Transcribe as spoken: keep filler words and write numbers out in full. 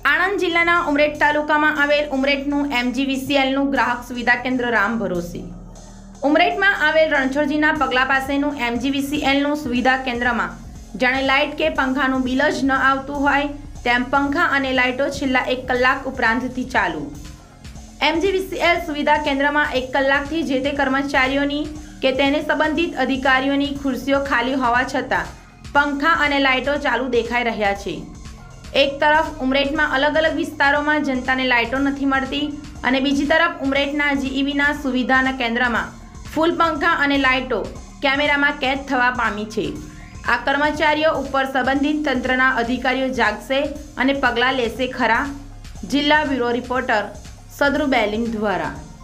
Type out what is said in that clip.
આણંદ જિલ્લાના ઉમરેઠ તાલુકામાં આવેલ ઉમરેઠનું એમજીવીસીએલનું ગ્રાહક સુવિધા કેન્દ્ર રામ ભરોસે। ઉમરેઠમાં આવેલ રણછોડજીના પગલા પાસેનું એમજીવીસીએલનું સુવિધા કેન્દ્રમાં જાણે લાઇટ કે પંખાનું બિલ જ ન આવતું હોય તેમ પંખા અને લાઇટો છેલ્લા એક કલાક ઉપરાંતથી ચાલુ। એમજીવીસીએલ સુવિધા કેન્દ્રમાં એક કલાકથી જે તે કર્મચારીઓની કે તેને સંબંધિત અધિકારીઓની ખુરશીઓ ખાલી હોવા છતાં પંખા અને લાઇટો ચાલુ દેખાઈ રહ્યા છે। એક તરફ ઉમરેઠમાં અલગ અલગ વિસ્તારોમાં જનતાને લાઇટો નથી મળતી અને બીજી તરફ ઉમરેઠના જીઈબીના સુવિધાના કેન્દ્રમાં ફૂલ પંખા અને લાઇટો કેમેરામાં કેદ થવા પામી છે। આ કર્મચારીઓ ઉપર સંબંધિત તંત્રના અધિકારીઓ જાગશે અને પગલાં લેશે ખરા? જિલ્લા બ્યુરો રિપોર્ટર સદરુ બેલિંગ દ્વારા।